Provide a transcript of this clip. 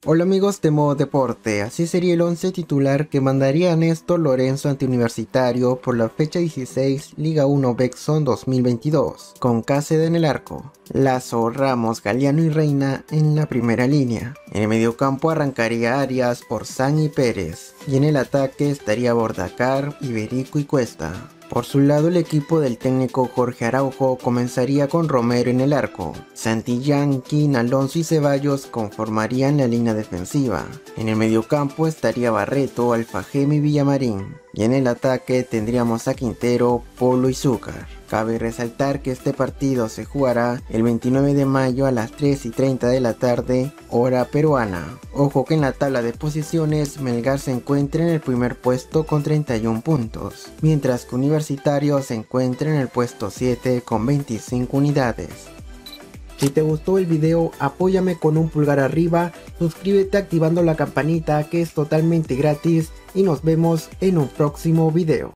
Hola amigos de Modo Deporte, así sería el 11 titular que mandaría Néstor Lorenzo ante Universitario por la fecha 16 Liga 1 Bexon 2022, con Cáceres en el arco, Lazo, Ramos, Galeano y Reina en la primera línea. En el mediocampo arrancaría Arias, Orsán y Pérez, y en el ataque estaría Bordacar, Iberico y Cuesta. Por su lado, el equipo del técnico Jorge Araujo comenzaría con Romero en el arco. Santillán, Quin, Alonso y Ceballos conformarían la línea defensiva. En el mediocampo estaría Barreto, Alfajeme y Villamarín. Y en el ataque tendríamos a Quintero, Polo y Zúcar. Cabe resaltar que este partido se jugará el 29 de mayo a las 3:30 de la tarde, hora peruana. Ojo que en la tabla de posiciones Melgar se encuentra en el primer puesto con 31 puntos, mientras que Universitario se encuentra en el puesto 7 con 25 unidades. Si te gustó el video, apóyame con un pulgar arriba, suscríbete activando la campanita que es totalmente gratis y nos vemos en un próximo video.